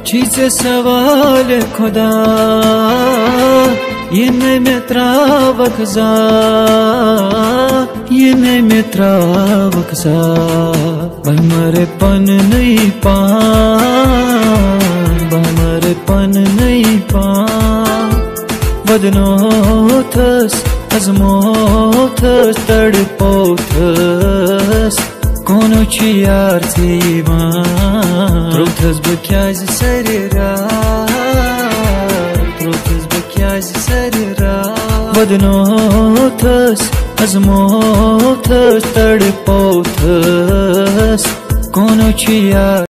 चीज़े सवाल खुदा ये नहीं मित्रा वक्जा ये नहीं मित्रा वक्जा बमरे पन नहीं पान बमरे पन नहीं पान बदनोथस अजमोथस तड़पोथस कोनो यार त्रुथस बक्याज सरेरा त्रुथस बक्याज सरेरा बदनोथस अजमोथस तड़पोथस कोनो यार